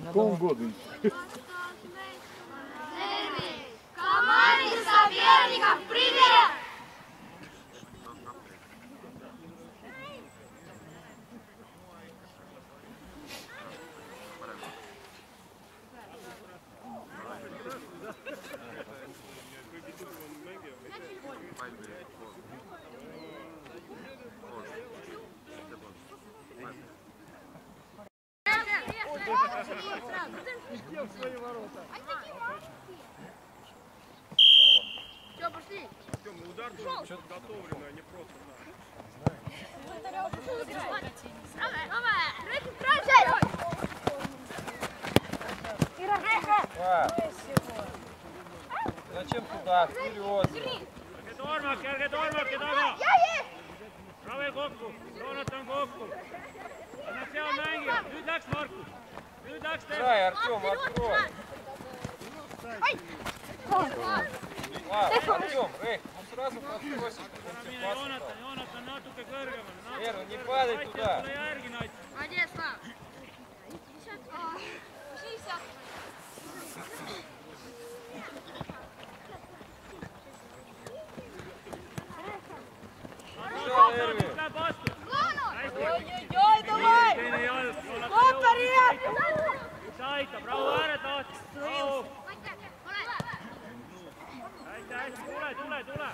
Полгода. Команде соперников привет! Все, пошли. Удар что-то готовленный, а не просто Зачем туда? Вперед! Kerge tormake taga! Rave kokku, Roonatan kokku! Annab seal mängida, nüüd läks Markus! Nüüd läks teema! Давай, Артем, открой! Артем, эй, ну сразу подбросишь. Joonatan natuke kõrgemal. Ера, не падай туда! Молодец, Слав. Oi-oi-oi, давай! Kontari! Üks aitab, rahu ääre tahtis! Rahu! Hästi, tule!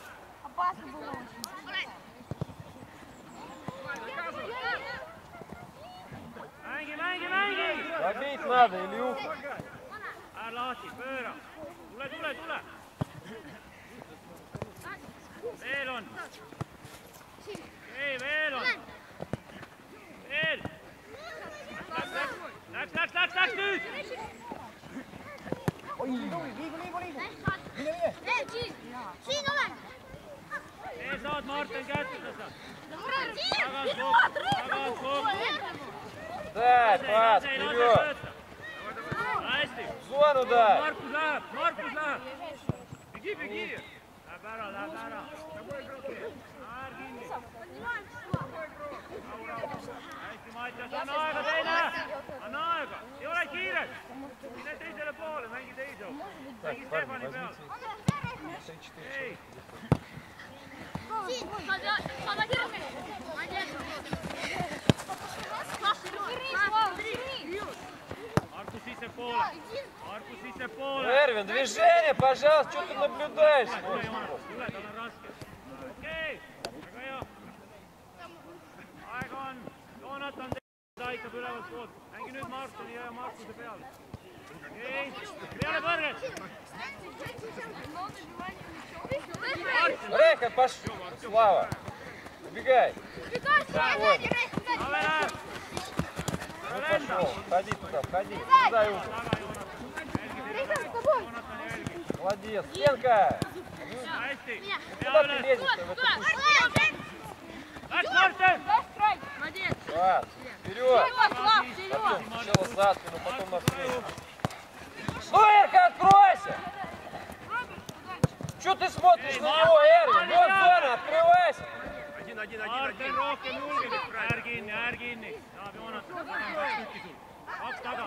Mängi! Побить надо, Илюх! Ära lahti, pööra! Tule! Veel on! Ei, veel on! Veel! Läks nüüd! Siin olen! Veel saad Martin kätte seda! Tagas kokku! Дай, пас, вперед! Hästi! Зону дай! Markus läheb! Begi! Läheb ära! Äär kinni! Hästi, Mattias, anna aega teine! Anna aega! Ei ole kiiret! Mine teisele poole, mängi teise! Mängi Stefani peal! Ei! Markus sissepoole! Эрвин, движение, пожалуйста, что ты наблюдаешь? Okei, väga hea. Aega on. Joonatan aitab ülevalt poolt. Mängi nüüd Martini ja Markuse peale. Okei, peale põrget. Рейка, пошел! Слава! Убегай! Ну пошел, ходи туда, входи. Сюда, Юга. Молодец, Стенка! Куда ты лезешь-то в эту кучу? Класс, вперед! Потом сначала за спину, потом навстречу. Ну, Эрка, откройся! Что ты смотришь на него, Эрвин? Вот зона, открывайся! Martin rohkem julgemist. Äär kinni. Saab Joonatan. Kaks tükki sul. Kaks taga.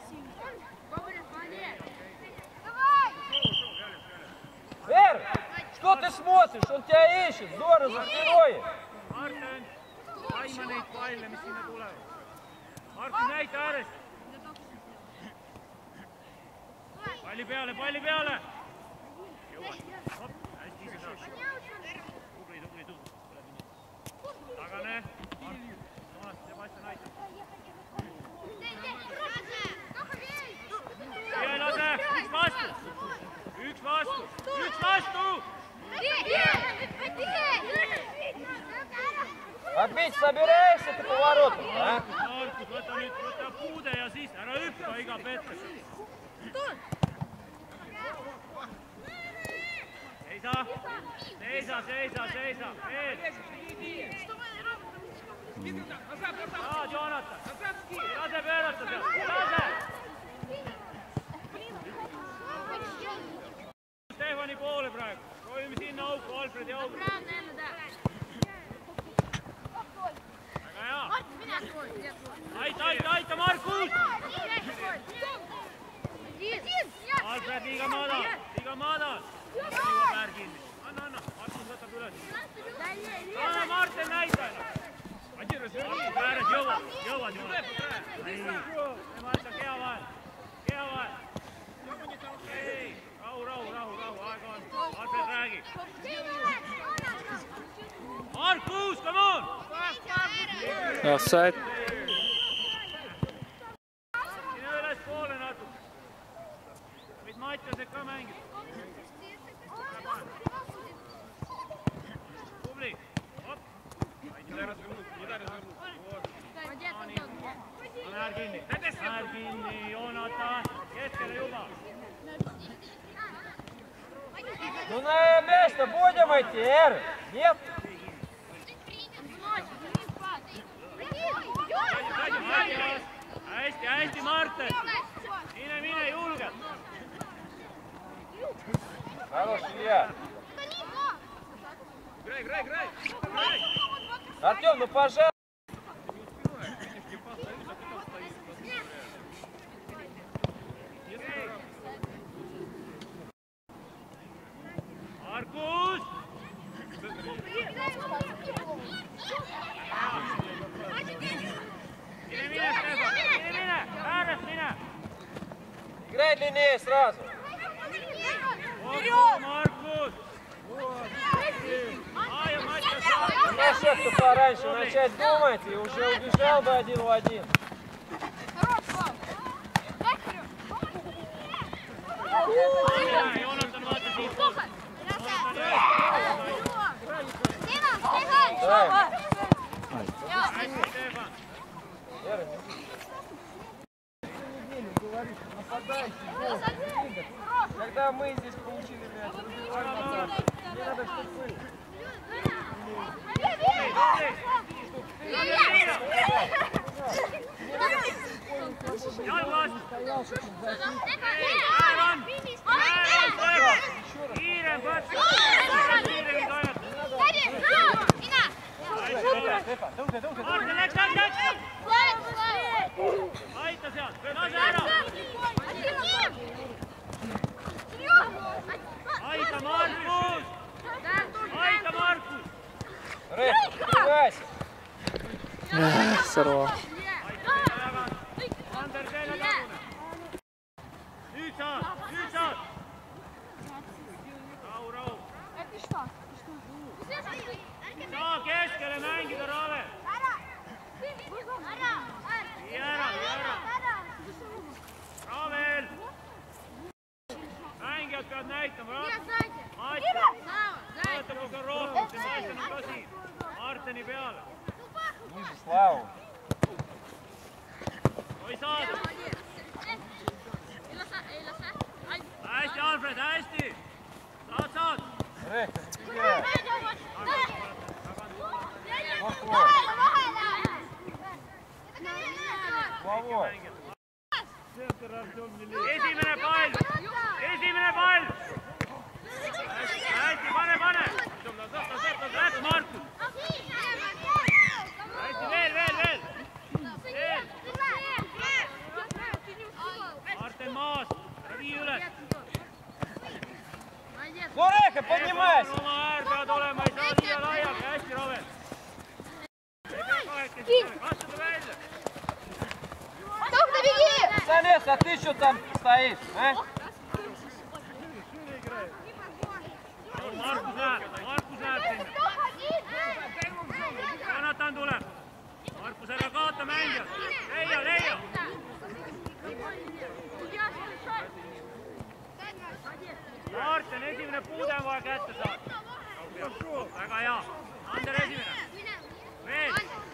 Эр, что ты смотришь? Он тебя ищет. Зона за спиной. Martin, aima neid palle, mis sinna tulevad. Martin, näita äärest. Palli peale. Hästi ise saab. Tubli. Tagane. Joonatan, Sebastian aitab. Ei lase, üks vastu! Побить собираешься ты поворотом, а? Markus, võta puude ja siis ära hüppa iga pettes. Seisa. Veel. Saad, Joonatan. Lase pöörata seal. Lase. Stefani poole praegu. Proovime sinna auku, Alfredi auku. Väga hea. Aita, Markus! Offside. Sinne ülespoole natuke. Võid Mattiased ka mängida. Tubli. Hopp. Näär kinni. Näär kinni, Joonatan. Keskele juba. Ну на место будем идти, Эр! Нет? Hästi, hästi, Marten! Mine, julgelt! Хорош, Илья! Играй! Артем, ну пожалуйста! Markus! Mine, Stefan! Mine! Äärest mine! Играй длиннее сразу! Вперед! Маркус! Немножко пораньше начать думать и уже убежал бы 1 в 1. Joonatan vaata siit. Давай. Hästi, Stefan! Когда мы здесь получили мяч, мне надо, чтобы вы. Jalg vastu! Kiirem võtta! Kiiremini toimetada! Martin, läks! Aita sealt! Lase ära! Aita Markus! Aita Markus! Рэп, открывайся! Сорвал. Ander, teile tagune! Nüüd saad! Rahu! Saa keskele mängida, Rave! Vii ära! Ravel! Mängijad peavad näitama, Martin! Vaatame ka rohkem, see Martin on ka siin. Martini peale. Ниже, Слава! Oi saada! Hästi, Alfred, hästi! Saad! Рэп, играй! Головой! Esimene pall! Hästi, pane! Läks Markus! Hästi, veel! Martin maas, vii üles! Ну, Рэка, поднимайся! Oma äär pead olema, ei saa siia laiali, hästi, Ravel! Kastada välja! Санес, а ты что там стоишь, а? Markus läheb sinna! Jonatan tuleb! Markus, ära kaota mängijat! Leia! Martin, esimene puude on vaja kätte saada. Väga hea. Ander esimene. Veel.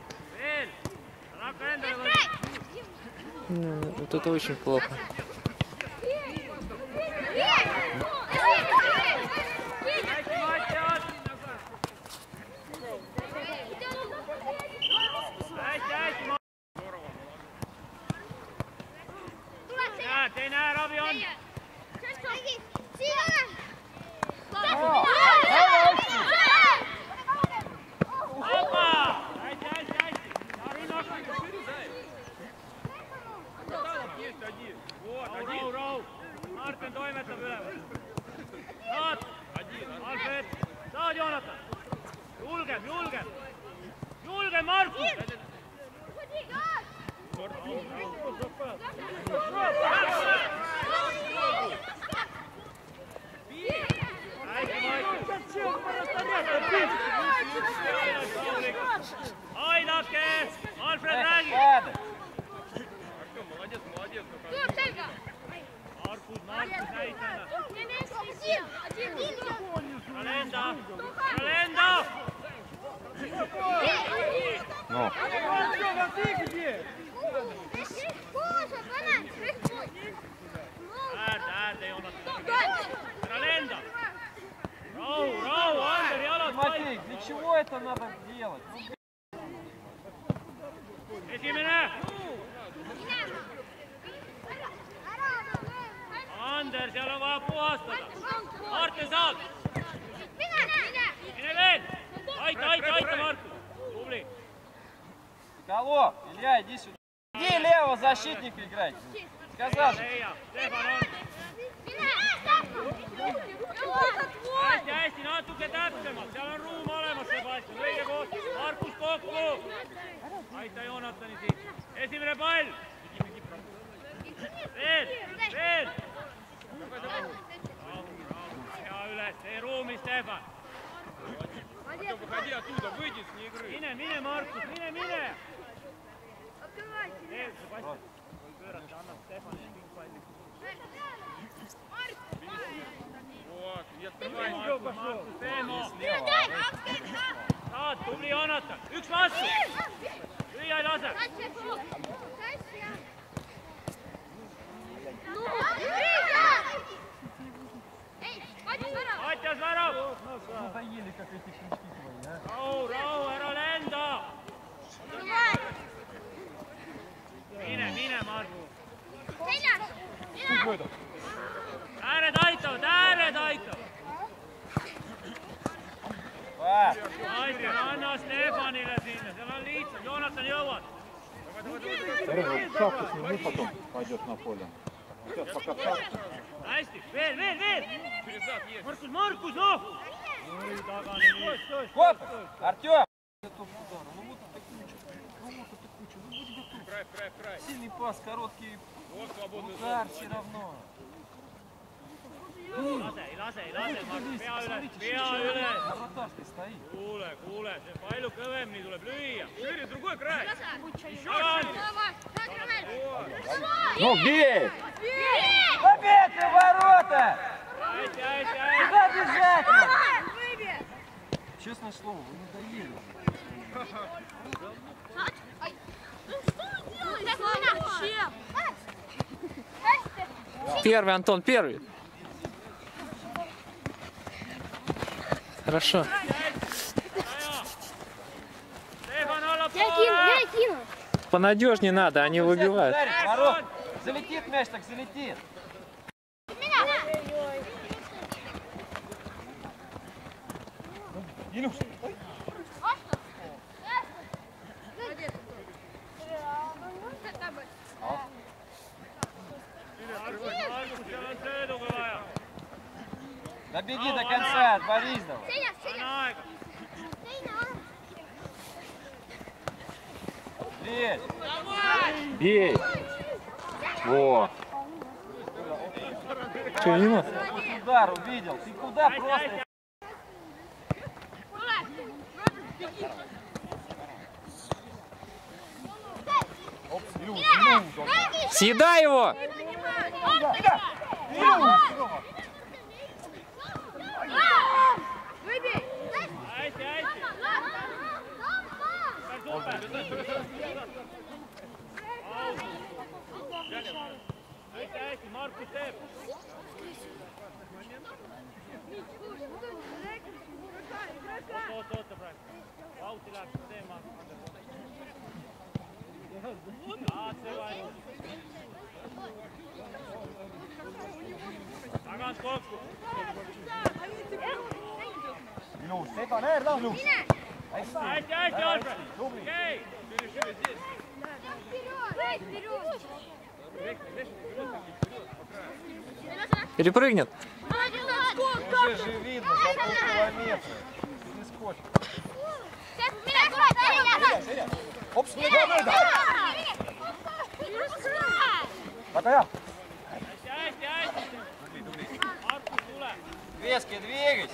Hakka endale võtta. Вот это очень плохо. Hästi, Mattias. Hästi. Näed, teine äärrabi on. Opa! Hästi. Rahu. Martin toimetab üleval. Saad! Alfred! Saad, Joonatan! Julgem, Markus! Aidake! что-то надо делать. Esimene! Ander, seal on vaja puhastada. Martin saad! Mine veel! Aita, Markus! Tubli! Соколов, Илья, иди сюда. Иди левого защитника играть. Сказал же. Stefan on! Hästi, natuke täpsemalt, seal on ruum olemas, Sebastian, õige koht, Markus kokku! Aita Joonatani siit, esimene pall! Veel! Hea üles, tee ruumi, Stefan! Mine, Markus, mine! Sebastian, pöörata, annab Stefanile pingpalli. Markus, Teemo! Saad, tubli Joonatan, üks vastu! Lüüa ei lase! Matjas värav! Надоели, как эти крючки твои, а? Rahu, ära lenda! Mine, Margus! Ääred aitavad! Aitavad, anna Stefanile sinna, seal on lihtsalt, Joonatan jõuad! Шапку сними, потом пойдет на поле. Сейчас пока шапку. Hästi, veel! Markus, noh! Tagane nii. Хоп! Артем! Сильный пас, короткий удар все равно. Ei lase, Markus, pea üles! Вратарь ты стоит. Kuule, see palju kõvemini tuleb lüüa. Jüri, другой край! Ну, бей! Опять в ворота! Hästi! Куда бежать? Честное слово, вы надоели. Первый, Антон, первый. Хорошо. Stefan, alla Я кину! Понадежнее надо, они выбивают. Ударит, ворот. Залетит мяч, так залетит. Добеги до конца, отборись давай. Лезь. Бей! Во! Что, мимо? Удар увидел. Ты куда просто? Съедай его! Hästi, Markus teeb! Oota praegu. Auti läheb teema. Tagant kokku. Ilus, Stefan, äärda! Ilus! Hästi, Alfred! Okei! Перепрыгнет. Уже же видно, за полкилометра. Не скочит. Опс, Такая! Hästi! Markus, tule! Вески, двигайся.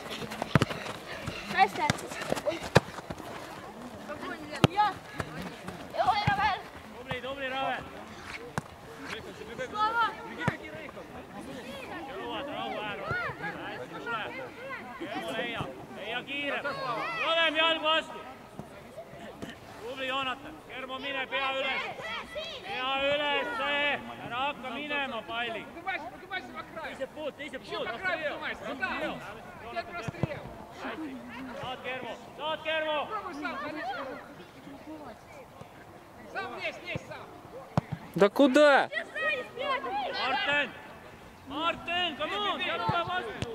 Tubli, Ravel! Jõuad, rahu äärel! Hästi, tule! Leia kiire! Oleme jalgu vastu! Tubli, Joonatan! Kermo, mine, pea üles! Pea üles! Ära hakka minema palli! Teise poolt! Saad Kermo, saad Kermo! Да куда? Martin! Martin, come on! Seal on vaja vastu!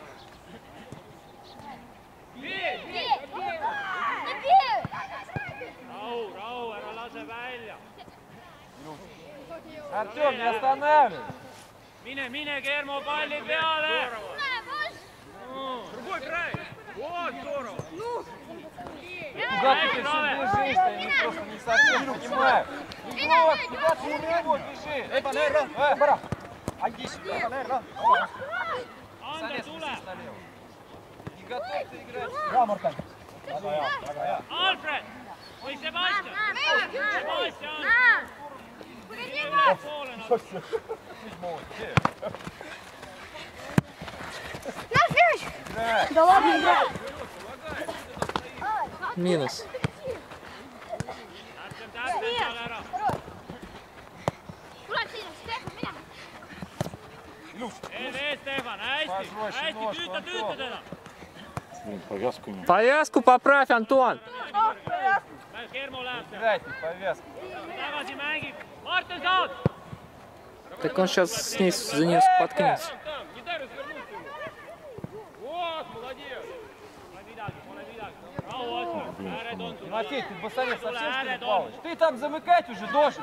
Rahu, rahu, ära lase välja! Артем, не останавливай. Mine, mine Kermo palli peale! Куда ты все бежишь, я не просто не совсем понимаю. Игрок, куда ты его бежишь? Иди сюда. Anda, tule! Не готов ты играть. Alfred! Või Sebastian! Sebastian! Mine ülespoole natuke! Да ладно, играй. Минус. Täpselt seal ära! Ees, Stefan, hästi! Hästi, tüüta teda! Блин, повязку не. Повязку поправь, Антон. Kermo läheb seal! Играйте, повязку. Tagasi mängib! Martin, saad! Так он сейчас с ней за нее споткнется. Тимофей, ты в басане совсем что ли плаваешь? Ты там замыкать уже должен.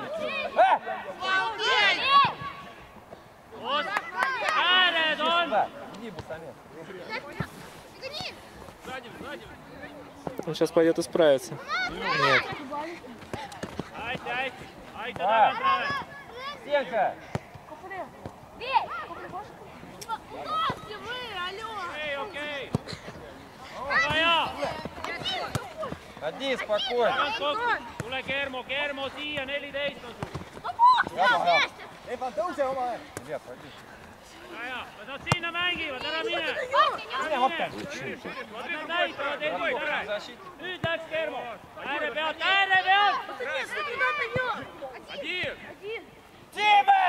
Иди, басане. Он сейчас пойдет исправиться. Нет. Стенка. Ходи, спокойно. Tule Kermo, Kermo siia, 14 on sul. Evan, tõuse oma. Ilja, ходи. Ja, nad sinna mängivad, ära mine. Nad näitavad endid ära. Nüüd läks Kermo. Ääre pealt, ääre pealt. Тима!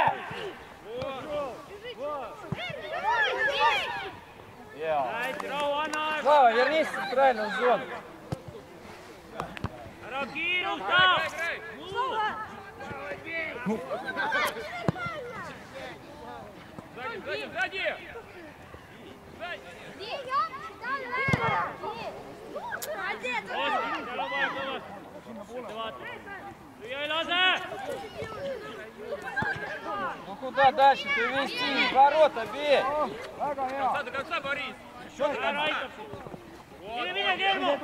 Hästi, rahu, anna aega. Слава, вернись в центральную зону. Ära kiirusta. Lüüa ei lase. Ну куда дальше? Ты вести, ворота бей. Ära aitab sind. Mine, mine, Kermo.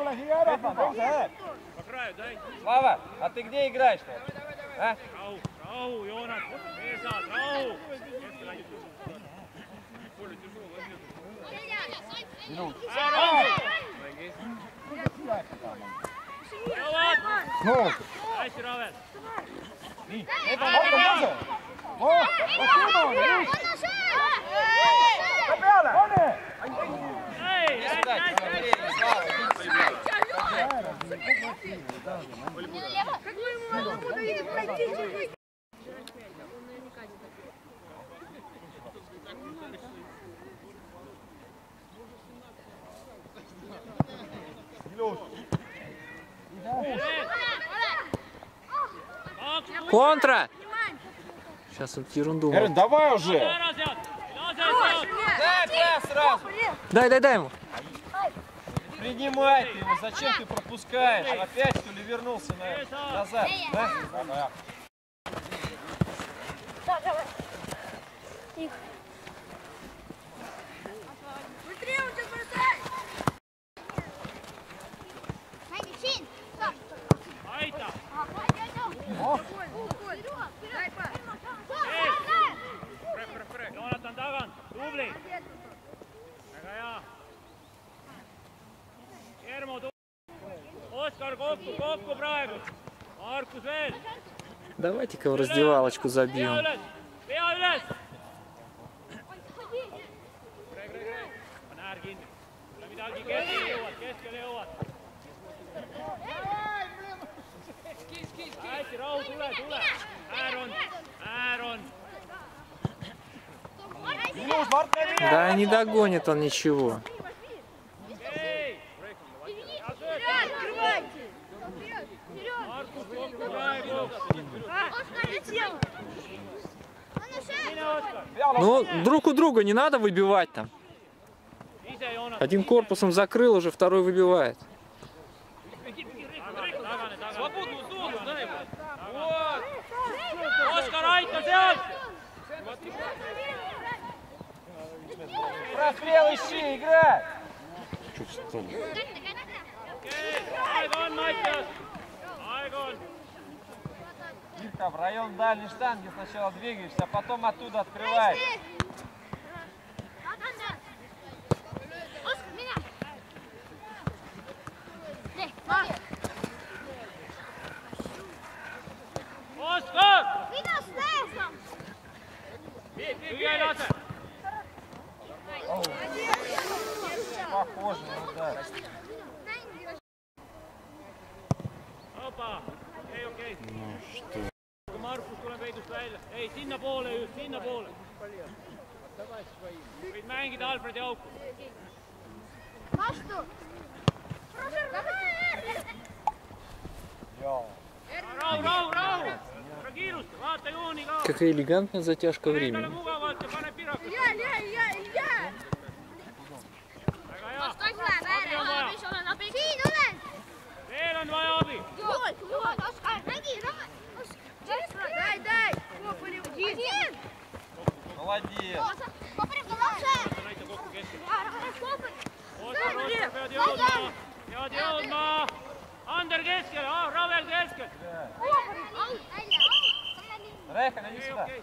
Слава, а ты где играешь-то? А? Rahu, rahu, Joonas. Eesad, rahu. Jõuad. Hästi, Ravel. Ei, hästi. Контра! Сейчас он ерунду. Эрин, давай уже! Ära sealt. Lase sealt. Дай прям сразу. Дай ему. Принимай ты его. Зачем ты пропускаешь? Опять что ли вернулся назад? Да? Aita. Joonatan tagant, tubli. Väga hea. Kermo, Oskar, kokku praegu. Markus veel. Давайте-ка в раздевалочку забьем. Pea üles. Pane äär kinni. Tule midagi, keskele jõuad. Hästi, rahu, tule. Äär on. Да не догонит он ничего. Okei. Ну, друг у друга не надо выбивать там. Один корпусом закрыл, уже второй выбивает. Свободную зону, дай ему. Вот. Оскар, айта sealt. Прострел ищи, играй! Aeg on, Mattias. Aeg on. Ирка, в район дальней штанги сначала двигаешься, а потом оттуда открываешь. Oskar! Lüüa ei lase. Похоже на удар. Opa. Okei. Kui Markus tuleb veidust välja. Ei, sinnapoole just, sinnapoole. Võid mängida Alfredi auku. Vastu! Rahu! Ära kiirusta, vaata jooni ka. Какая элегантная затяжка Endale времени. mugavalt ja pane pirakat. Ilja! Väga hea. Oskar läheb ääre, siin olen! Veel on vaja abi. Oskar, mängi! Дай! Один! Молодец. Näita kokku keskel. Oskar, pead jõudma. Ander keskel, Ravel keskel. Рейка, иди сюда. Okei.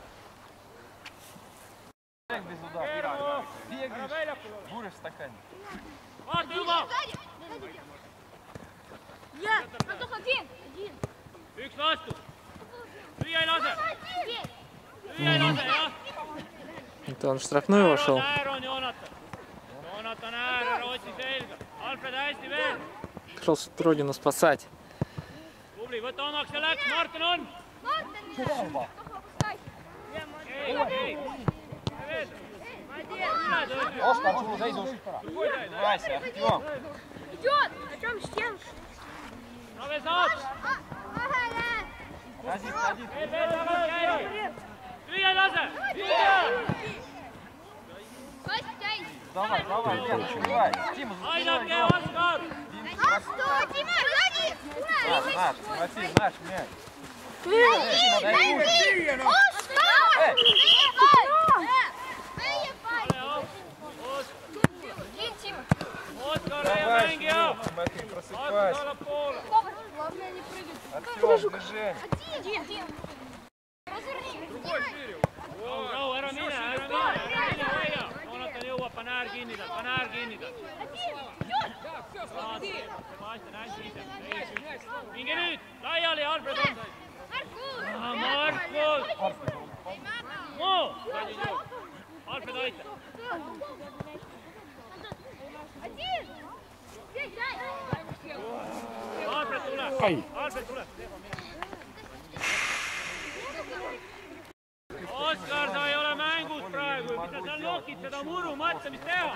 Бег без удара. Бегаешь, буришь в стакане. Vaata juba. Üks vastu. Lüüa ei lase, jah. Это он в штрафную вошел. Äär on Joonatan. Joonatan äär, ära otsi selga. Alfred hästi veel. Пошел родину спасать. Tubli, võta omaks ja läks, Martin on. Ei. Oskar, sul seisus. Vася, Артем. Идет! О чем стенка? Ravel saab. Ходи. Veel tagasi käi. Lüüa ei lase. Давай, Лена, открывай. Тима, Aidake, Oskar. Наш, Тимофей, наш мяч. Oskar, Давай, ei mängija. Тимофей, Vastus просыпайся. allapoole. Артем, движение. Rahu, ära mine, hoia. Joonatan jõuab, pane äär kinni tal. Sebastian hästi ise. Minge nüüd, laiali, Alfred on. Markus! Moo! Alfred aita. Alfred tuleb. Oskar, sa ei ole mängus praegu. Mis sa seal nokid seda muru, mõtle, mis teha.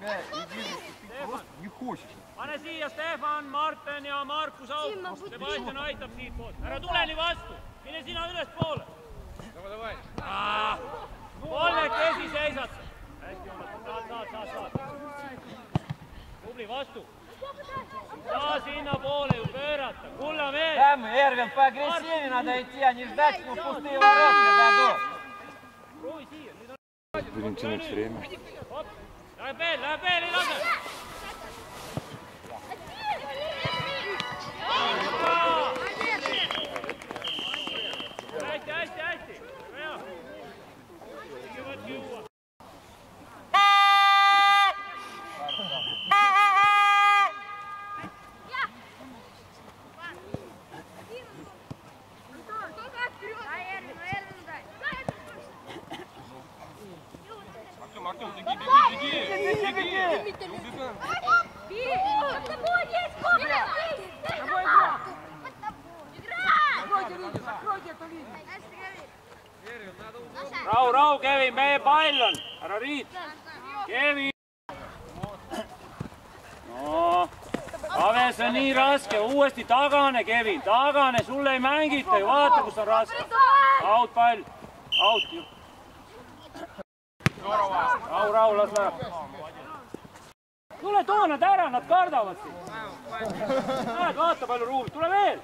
Не хочешь. Pane siia Stefan, Martin ja Markus Auk. Sebastian aitab siit poolt. Ära tule nii vastu. Mine sina üles poole. Kolmekesi seisad. Hästi, saad. Tubli vastu. Saa sinna poole ju pöörata. Kulla mees. Там, Эрвин, поагрессивнее надо идти, а не ждать, что пустые ворота дадут. Proovi siia. Будем тянуть время. Läheb veel, ei lase. Hästi. Hea. Võtke juua. Rahu, Kevin, meie pall on. Ära riid. Kevin. No. Ravel, see on nii raske, uuesti tagane, Kevin, tagane, sulle ei mängita ju, vaata, kus on raske. Out pall, out. Rahu, las läheb. Tule too nad ära, nad kardavad siin. Näed, vaata palju ruumi, tule veel.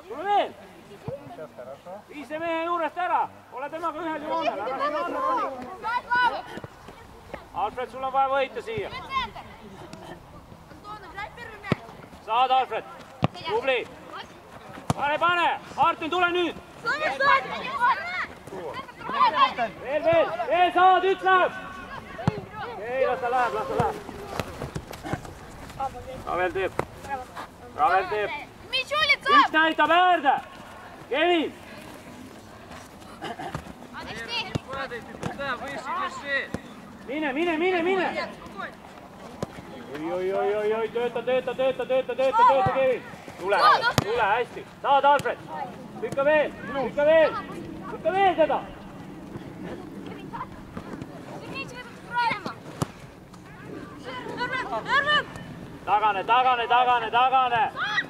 Vii see mehe juurest ära, ole temaga ühel joonel, ära siin anna roni. Alfred, sul on vaja võita siia. Saad, Alfred, tubli. Pane, Martin, tule nüüd. Veel saad, üks läheb. Ei, las ta läheb. Ravel teeb. Üks näitab äärde. Kevin. Mine. Oi, tööta, Kevin. Tule, hästi. Saad, Alfred. Lükka veel seda. Tagane.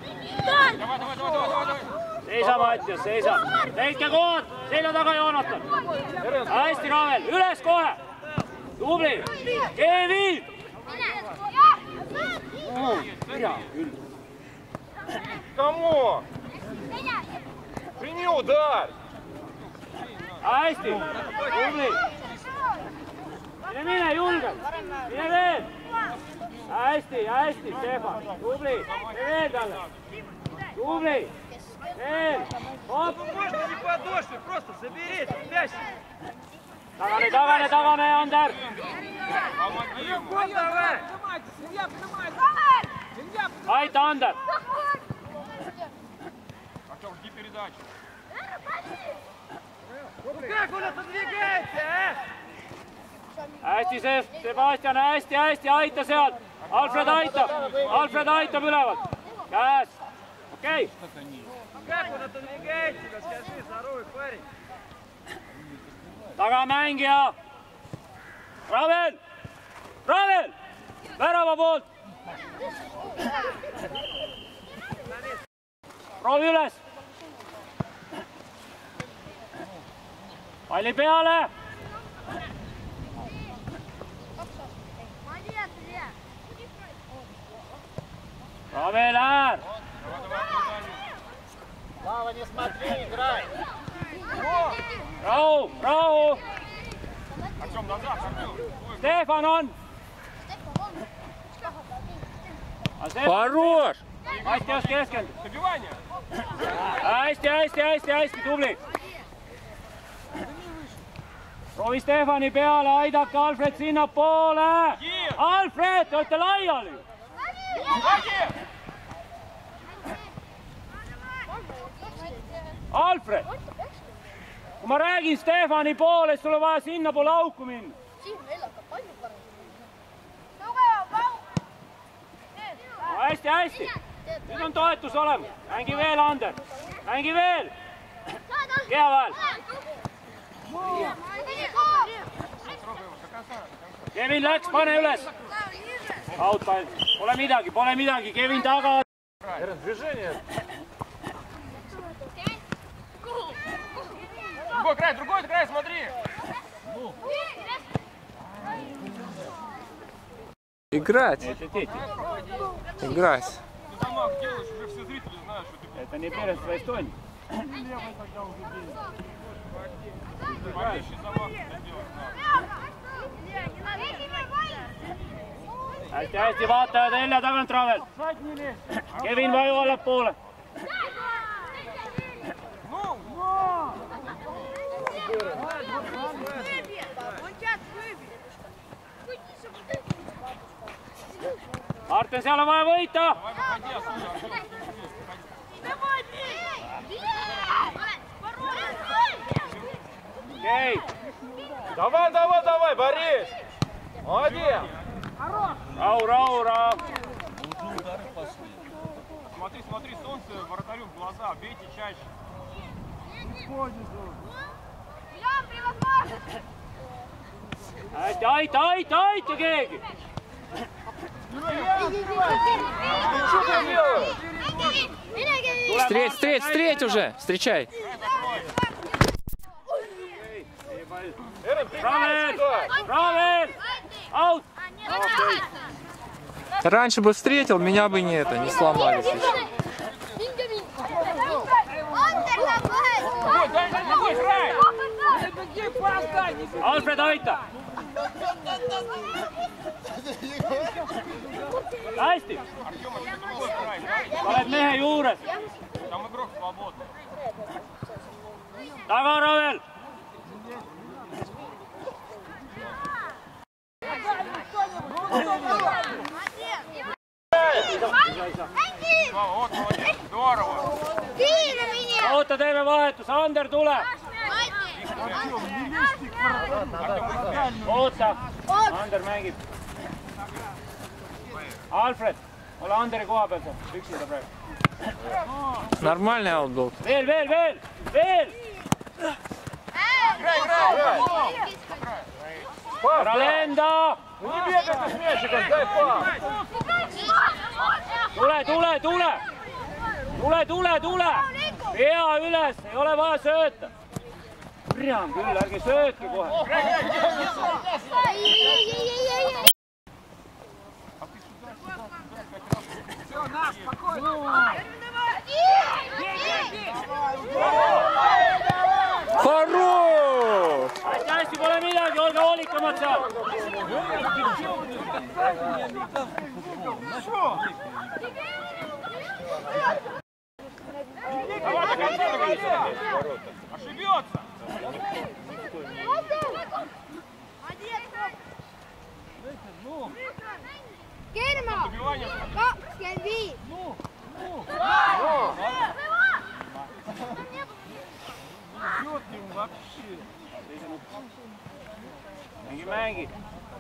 Seisa, Mattias, seisa. Leidke kohad, selja taga Joonatan. Hästi, Ravel, üles kohe. Tubli. Kevin. Hea küll. Кому? Прими удар! Hästi, tubli. Mine julgelt, mine veel. Hästi, Stefan, tubli. Veel talle. Tubli. Veel, hopp. Можно не подошли, просто заберите, мяч. Tagane, Ander. Давай! Aita, Ander. Артем, жди передачу. Ну как он это двигается, Hästi, Sebastian, hästi, aita sealt. Alfred aitab ülevalt. Käes. Okei. Как он это двигается, скажи, здоровый парень. Tagamängija. Ravel. Värava poolt. Proovi üles. Palli peale. Ravel äär. Слава, не смотри, играй. Rahu. Артем, назад, Артем. Stefan on. Хорош! Mattias keskendu. Добивание. Hästi, tubli. Proovi Stefani peale, aidake Alfred sinnapoole. Alfred, te olete laiali. Alfred, kui ma räägin Stefani poole, siis sul on vaja sinnapoole auku minna. Hästi. Nüüd on toetus olemas. Mängi veel, Ander. Mängi veel. Keha vahel. Kevin läks, pane üles. Outpall. Pole midagi. Kevin taga. Движение. Другой край, смотри. Играть. Играть. Ты замах делаешь, уже все зрители знают, что ты... Это не перед своей стороны. Повещий замах ты делаешь, Hästi, vaatajad Helja tagant, Ravel. Kevin vaju allapoole. Martin, seal on vaja võita. Okei. Давай, Борис! Молодец! Rahu. Смотри, солнце вратарю в глаза, бейте чаще. Hästi, aita keegi. Встреть уже! Встречай! Raveel! Out! Раньше бы встретил, меня бы не сломались. Alfred, aita! Hästi! Oled mehe juures! Taga, Raveel! Oota, teeme vahetus, Ander, tule! Oota, Ander mängib. Alfred, ole Anderi koha peal seal, üksinda praegu. Нормальный аут был. Veel! Ära lenda! Tule! Pea üles, ei ole vaja sööta. Pärjam küll, ärge söötke kohe. Хорош! Hästi, pole midagi, olge hoolikamad seal. Ошибется! Kermo! 25! Mängi.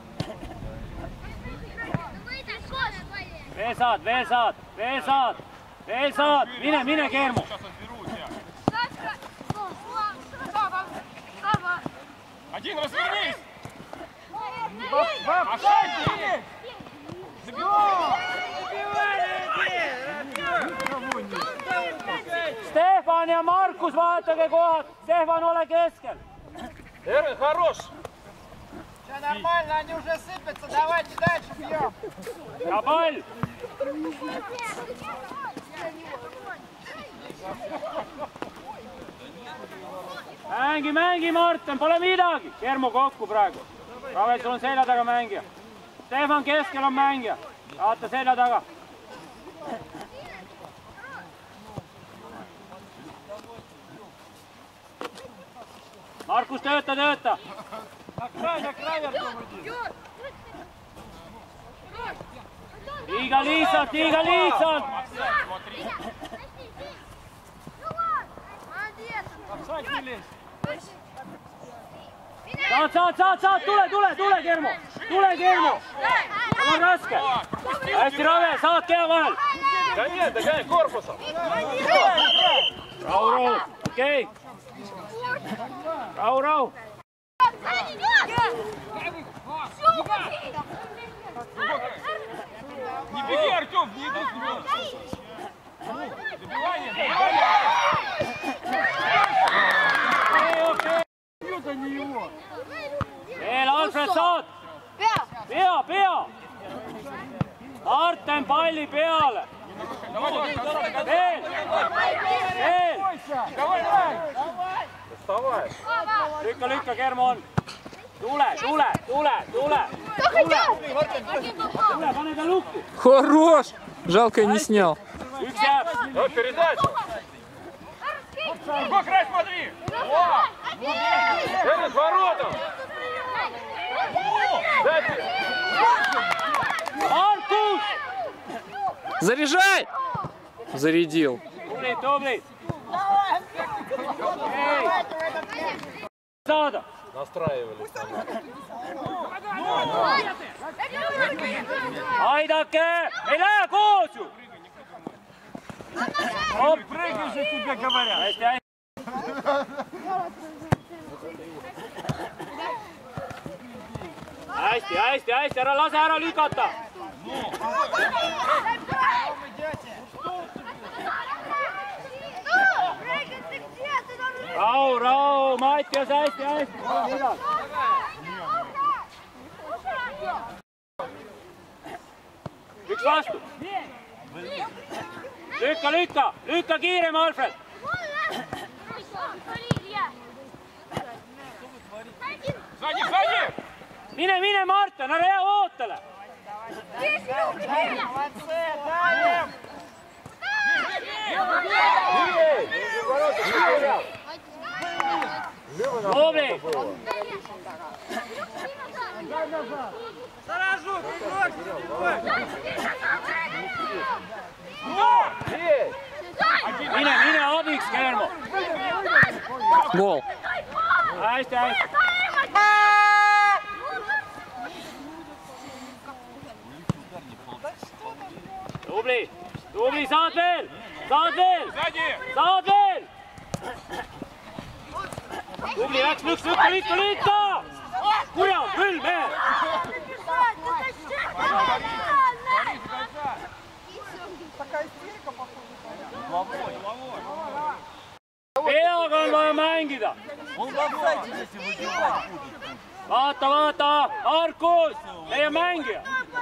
Veel saad! Mine, Kermo! Один, развернись! Stefan ja Markus, vahetage kohad! Stefan, ole keskel! Эрвин, хорош! Все нормально, они уже сыпятся, давайте дальше бьем. Ja pall! Mängi, Martin, pole midagi! Kermo kokku praegu. Ravel, sul on selja taga mängija. Stefan, keskel on mängija. Vaata selja taga. Markus, tööta! Liiga lihtsalt! Saad! Tule, Kermo! On raske! Hästi, Ravel, saad keha vahel! Догоняй корпусом! Rahu, okei! Rahu! Не беги, Артем, не иди вперед! Добивание! Veel, Alfred, saad! Pea! Artem, palli peale! Veel! Lükka, Kermo on! Tule! Pane ta lukku! Хорош! Жалко, я не снял. Üks jääb! Вот передача! Какой край смотри! Эрвин, воротом! Markus! Заряжай! Зарядил. Tubli! Saada! Настраивались. Aidake! Ei lähe koos ju! Прыгай же, тебе говорят! Hästi! Hästi, ära lase ära lükata! Rahu, rahu, Mattias, hästi, hästi. Üks vastu. Lükka, lükka, lükka kiirem, Alfred. Mine, mine, Martin, ära jää ootele. Tubli. Mine, mine abiks, Kermo. Гол. Hästi, hästi. Tubli, tubli, saad veel, saad veel, saad veel. Tubli, läks, lükka, lükka, lükka. Kuja, küll, mees. Peaga on vaja mängida. Vaata, vaata, Arkus, meie mängija.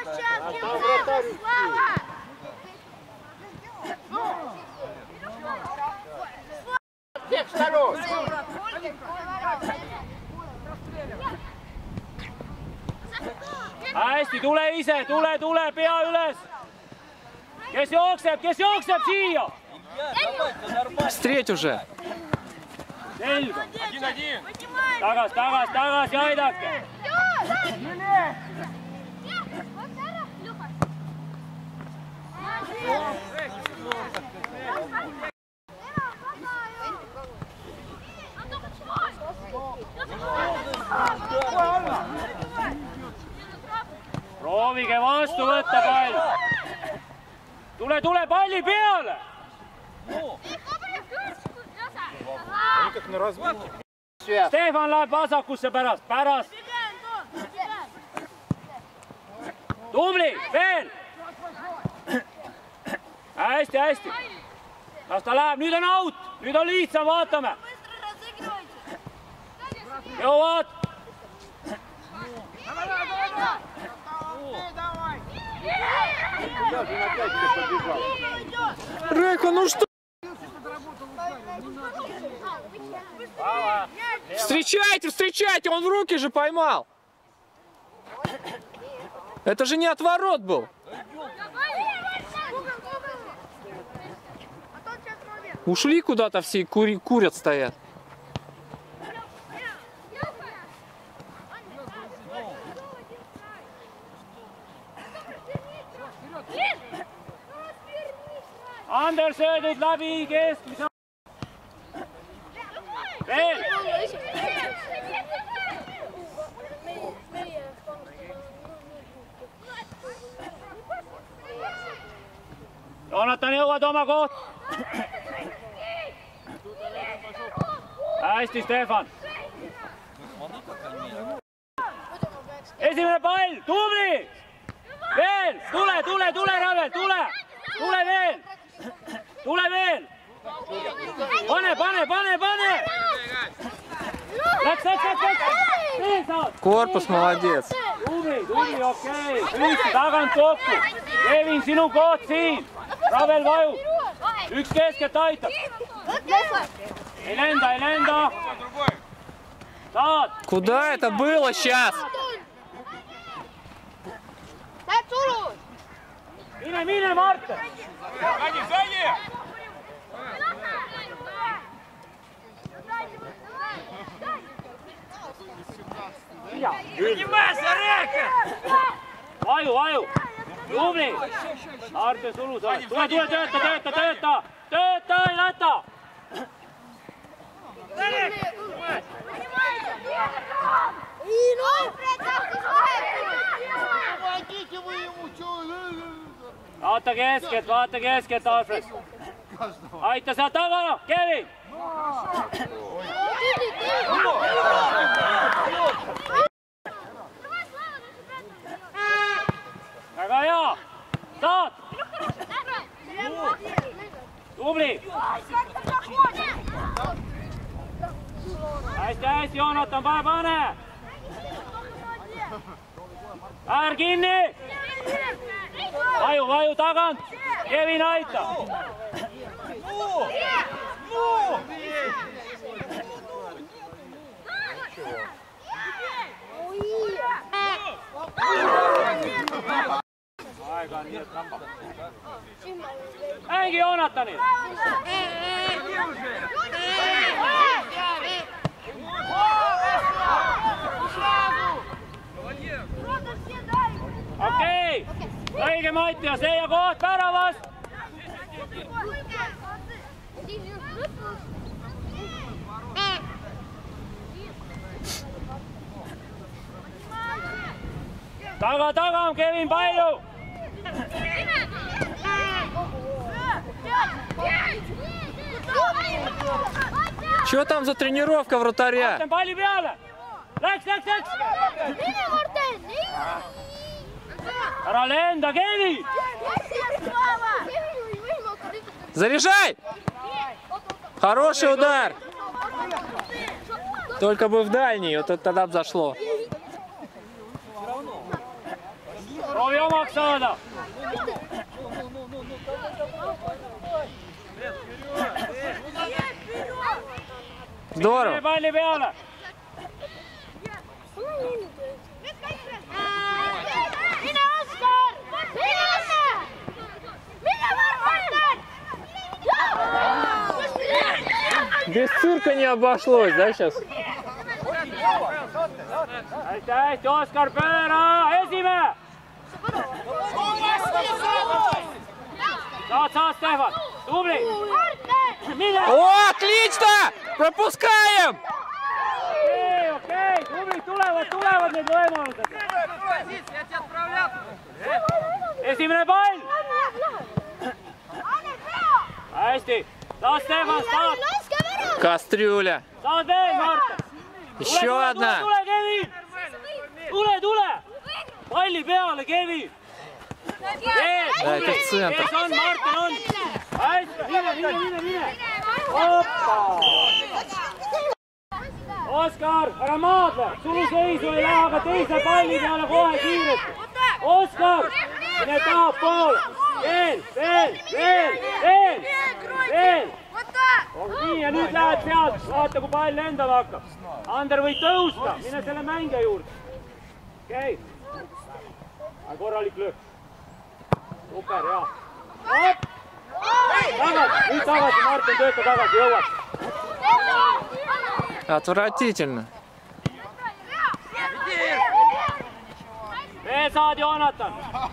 Hästi, tule ise, tule, pea üles. Kes jookseb siia? Встреть уже. Selga. Tagasi, aidake. Proovige vastu võtta pall. Tule palli peale. Stefan läheb vasakusse pärast. Tubli, veel. Hästi, hästi. Las ta läheb, nüüd on out. Nüüd on lihtsam, vaatame. Jõuad. Река, ну что? Встречайте, встречайте, он в руки же поймал. Это же не отворот был. Ушли куда-то все, курят стоят. Anders söödud läbi keskmise. Veel. Jonatan, jõuad oma koht. Hästi, Stefan. Esimene pall, tubli. Veel, tule, Ravel, tule veel. Tule veel. Pane. Läks. Корпус молодец. Tubli, okei. Üks tagant kokku. Kevin, sinu koht siin. Ravel vajub. Üks keskelt aitab. Ei lenda. Saad. Куда это было сейчас? Mine, Martin. Vaju. Tubli. Artur sulus oled. Tule, tööta, ei läta. Vaata keskelt, Alfred. Aita sealt taga, Kevin. Väga hea. pane! Äär kinni! Vaju tagant! Kevin aita! Hängi Joonatani! Okei! Õige Mattias, leia koht väravast! Taga on Kevin palju! Что там за тренировка вратаря? Palli peale! Läks! Ära lenda, Kevin! Заряжай! Хороший удар! Только бы в дальний, вот тогда бы зашло. Proovi omaks saada! Здорово! Palli peale! Mine Oskar! Mine Martin! Без цирка не обошлось, да, сейчас? Hästi, Oskar, pööra! Esimene! Saad, Stefan! Tubli! Mine! О, отлично! Пропускаем! Okei, tubli, tulevad need võimalused! Esimene pall! Hästi! Saad, Stefan, saad! Кастрюля! Saad veel, Martin! Еще одна! Tule, Kevin! Tule! Palli peale, Kevin! Дайте в центр. Kes on, Martin on! Hästi, mine! Hoppa! Oskar, ära maadle! Sulu seisu ei lähe, aga teise palli peale kohe kiiresti! Oskar! Mine tahapoole! Veel! Nii, ja nüüd lähed sealt, vaata kui pall endale hakkab. Ander võid tõusta, mine selle mängija juurde. Okei. Korralik löök. Super, hea. Hopp! Nüüd tagasi, Martin, tööta tagasi, jõuad. Отвратительно. Veel saad, Joonatan.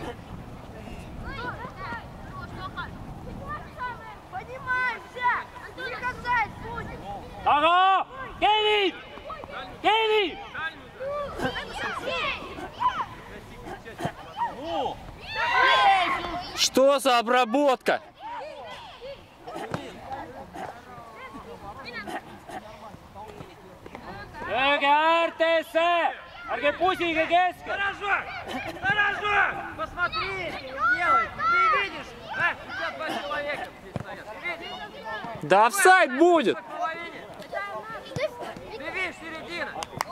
Taga! Kevin! Что за обработка? Lööge äärtesse! Ärge pusige keskel! Посмотри, делай. Ты видишь? Идет 2 человека здесь стоят. Ты видишь? Да офсайд будет! Ты видишь, середина.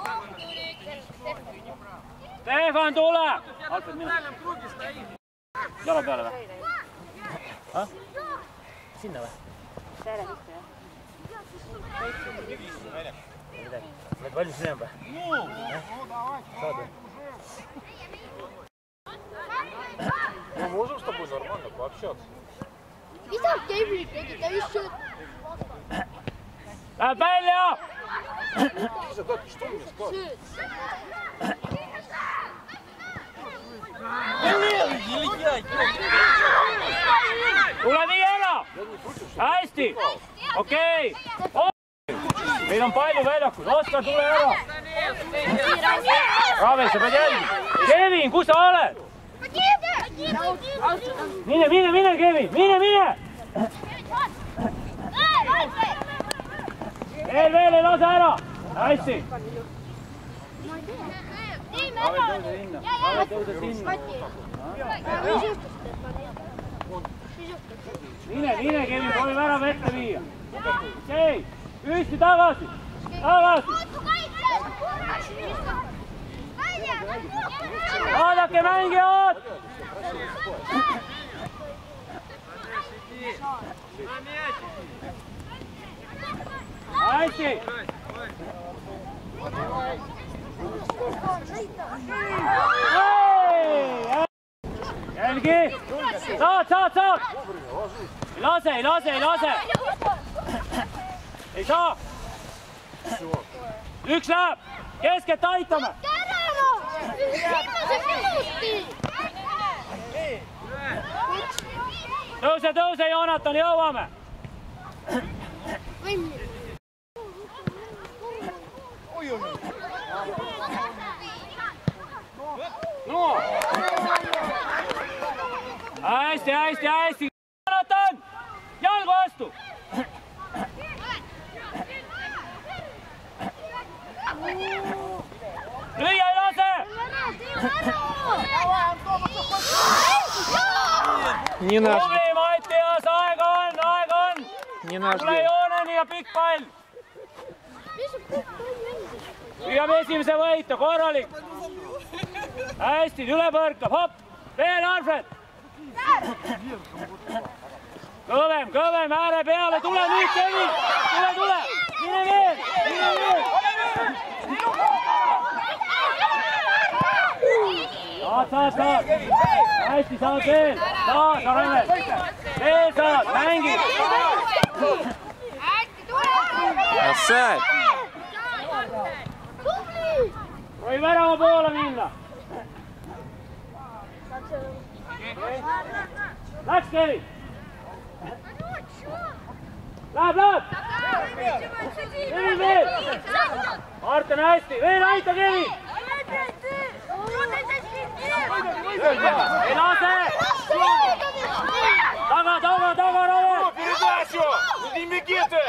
Stefan, tule! В центральном круге стоит. Jala peale või? Sinna või? Oled valmis minema või? Saad või? Мы можем с тобой нормально пообщаться? Mida Kevin tegi, ta just Läheb välja! Задатки, что мне скажешь? Tule nii ära! Hästi! Okei! Meil on palju väljakus, Oskar, tule ära! Ravel, sa pead jälgima! Kevin, kus sa oled? Mine, Kevin! Mine! Veel ei lase ära! Hästi! Mine, Kevin, proovi värava ette viia. Okei, püsti tagasi! Vaadake mängijad! Hästi! Jälgi! Saad! Ei lase! Ei saa! Üks läheb! Keskelt aitame! Viimase minuti! Tõuse, Joonatan, jõuame! Hästi! Joonatan! Jalgu vastu! Lüüa ei lase! Не наш. Tubli, Mattias, aeg on! Не наш Tule бег. jooneni ja pikk pall! Püüame esimese võita, korralik! Hästi, üle põrkab, hopp! Veel, Arfred! Kõvem, ääre peale, tule nüüd, Kevin! Tule! Mine veel! Saad! Hästi, saad veel! Saad, Arve! Veel saad, mängi! Offside. Või värava poole minna! Läks, Kevin! Läheb! Kevin veel! Martin, hästi! Veel aita, Kevin! Ei lase! Taga, Robert! Передачу! Не беги ты!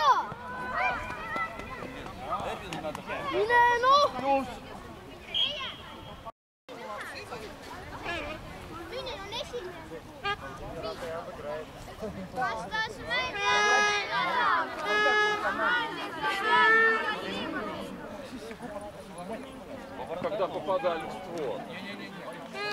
Mine noh! Mine on esimene. Vastas Когда попадали в створ.